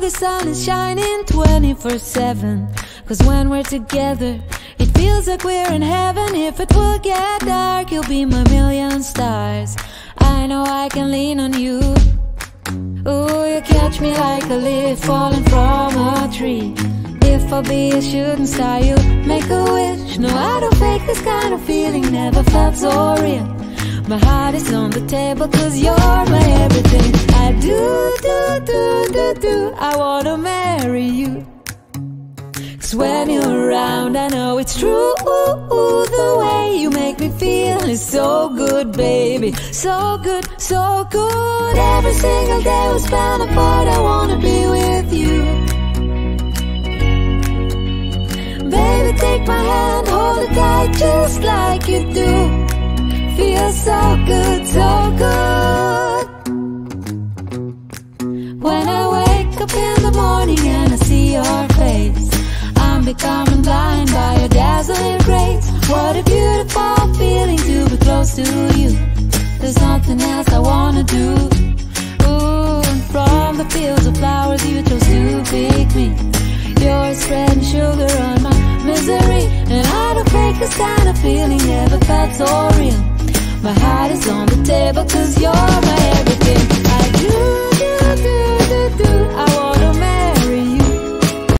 the sun is shining 24/7. Cause when we're together, it feels like we're in heaven. If it will get dark, you'll be my million stars. I know I can lean on you. Ooh, you catch me like a leaf falling from a tree. If I'll be a shooting star, you make a wish. No, I don't fake this kind of feeling, never felt so real. My heart is on the table cause you're my everything. I do, I wanna marry you. Cause when you're around, I know it's true. The way you make me feel is so good, baby. So good, so good. Every single day we spend apart, I wanna be with you. Baby, take my hand, hold it tight just like you do. Feels so good, so good. When I wake up in the morning and I see your face, I'm becoming blind by your dazzling grace. What a beautiful feeling to be close to you. There's nothing else I wanna do. Ooh, and from the fields of flowers you chose to pick me. You're spreading sugar on my misery. And I don't fake this kind of feeling, never felt so real. My heart is on the table cause you're my everything. I do, I